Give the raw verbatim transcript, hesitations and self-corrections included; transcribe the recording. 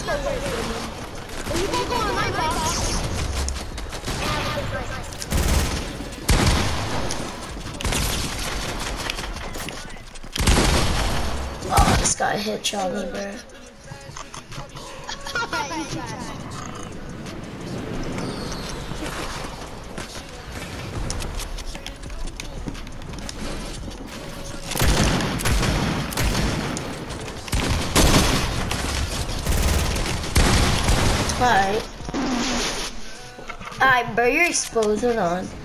so weird. But you both go on my box. Oh, this guy headshot me, bro. Alright. Alright, bro, you're exposed. Hold on.